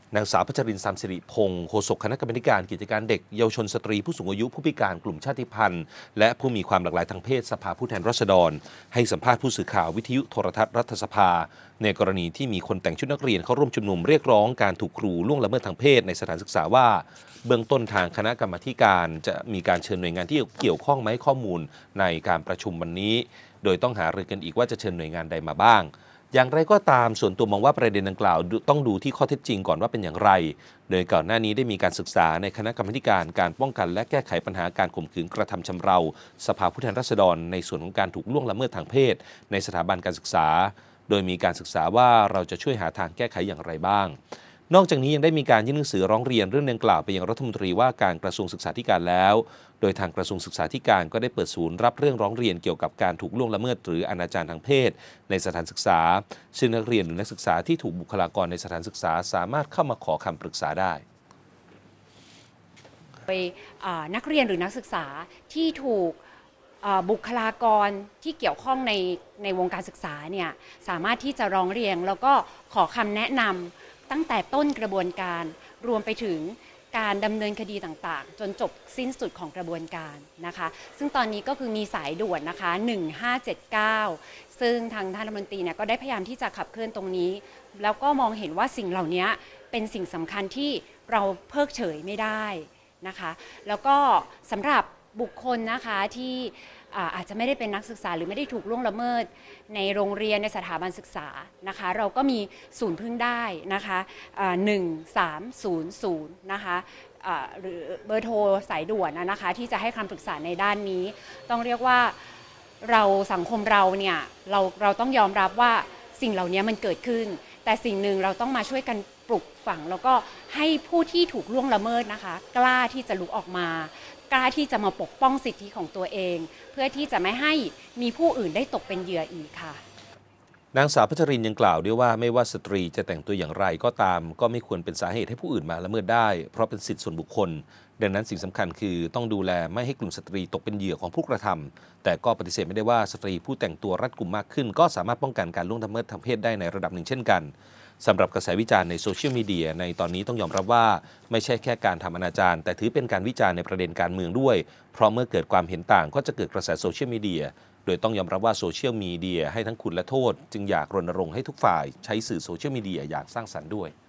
นางสาวพัชรินทร์ สามสิริพงศ์โฆษกคณะกรรมาการกิจการเด็กเยาวชนสตรีผู้สูงอายุผู้พิการกลุ่มชาติพันธุ์และผู้มีความหลากหลายทางเพศสภาผู้แทนราษฎรให้สัมภาษณ์ผู้สื่อข่าววิทยุโทรทัศน์รัฐสภาในกรณีที่มีคนแต่งชุดนักเรียนเข้าร่วมชุมนุมเรียกร้องการถูกครูล่วงละเมิดทางเพศในสถานศึกษาว่าเบื้องต้นทางคณะกรรมาการจะมีการเชิญหน่วยงานที่เกี่ยวข้องมาให้ข้อมูลในการประชุมวันนี้โดยต้องหารือกันอีกว่าจะเชิญหน่วยงานใดมาบ้างอย่างไรก็ตามส่วนตัวมองว่าประเด็นดังกล่าวต้องดูที่ข้อเท็จจริงก่อนว่าเป็นอย่างไรโดยก่อนหน้านี้ได้มีการศึกษาในคณะกรรมาการป้องกันและแก้ไขปัญหาการข่มขืนกระทำชำเราสภาผู้แทนราษฎรในส่วนของการถูกล่วงละเมิดทางเพศในสถาบันการศึกษาโดยมีการศึกษาว่าเราจะช่วยหาทางแก้ไขอย่างไรบ้างนอกจากนี้ยังได้มีการยื่นหนังสือร้องเรียนเรื่องดังกล่าวไปยังรัฐมนตรีว่าการกระทรวงศึกษาธิการแล้วโดยทางกระทรวงศึกษาธิการก็ได้เปิดศูนย์รับเรื่องร้องเรียนเกี่ยวกับการถูกล่วงละเมิดหรืออนาจารทางเพศในสถานศึกษาซึ่งนักเรียนหรือนักศึกษาที่ถูกบุคลากรในสถานศึกษาสามารถเข้ามาขอคำปรึกษาได้นักเรียนหรือนักศึกษาที่ถูกบุคลากรที่เกี่ยวข้องในวงการศึกษาเนี่ยสามารถที่จะร้องเรียนแล้วก็ขอคำแนะนำตั้งแต่ต้นกระบวนการรวมไปถึงการดำเนินคดีต่างๆจนจบสิ้นสุดของกระบวนการนะคะซึ่งตอนนี้ก็คือมีสายด่วนนะคะ1579ซึ่งทางท่านรัฐมนตรีเนี่ยก็ได้พยายามที่จะขับเคลื่อนตรงนี้แล้วก็มองเห็นว่าสิ่งเหล่านี้เป็นสิ่งสำคัญที่เราเพิกเฉยไม่ได้นะคะแล้วก็สำหรับบุคคลนะคะที่อาจจะไม่ได้เป็นนักศึกษาหรือไม่ได้ถูกล่วงละเมิดในโรงเรียนในสถาบันศึกษานะคะเราก็มีศูนย์พึ่งได้นะคะ1300นะคะหรือเบอร์โทรสายด่วนนะคะที่จะให้คำปรึกษาในด้านนี้ต้องเรียกว่าเราสังคมเราเนี่ยเราต้องยอมรับว่าสิ่งเหล่านี้มันเกิดขึ้นแต่สิ่งหนึ่งเราต้องมาช่วยกันปลุกฝังแล้วก็ให้ผู้ที่ถูกล่วงละเมิดนะคะกล้าที่จะลุกออกมากล้าที่จะมาปกป้องสิทธิของตัวเองเพื่อที่จะไม่ให้มีผู้อื่นได้ตกเป็นเหยื่ออีกค่ะนางสาวพัชรินยังกล่าวด้วยว่าไม่ว่าสตรีจะแต่งตัวอย่างไรก็ตามก็ไม่ควรเป็นสาเหตุให้ผู้อื่นมาละเมิดได้เพราะเป็นสิทธิส่วนบุคคลดังนั้นสิ่งสำคัญคือต้องดูแลไม่ให้กลุ่มสตรีตกเป็นเหยื่อของผู้กระทำแต่ก็ปฏิเสธไม่ได้ว่าสตรีผู้แต่งตัวรัดกุมมากขึ้นก็สามารถป้องกันการล่วงละเมิดทางเพศได้ในระดับหนึ่งเช่นกันสำหรับกระแสวิจารณ์ในโซเชียลมีเดียในตอนนี้ต้องยอมรับว่าไม่ใช่แค่การทำอนาจารแต่ถือเป็นการวิจารณ์ในประเด็นการเมืองด้วยเพราะเมื่อเกิดความเห็นต่างก็จะเกิดกระแสโซเชียลมีเดียโดยต้องยอมรับว่าโซเชียลมีเดียให้ทั้งคุณและโทษจึงอยากรณรงค์ให้ทุกฝ่ายใช้สื่อโซเชียลมีเดียอย่างสร้างสรรค์ด้วย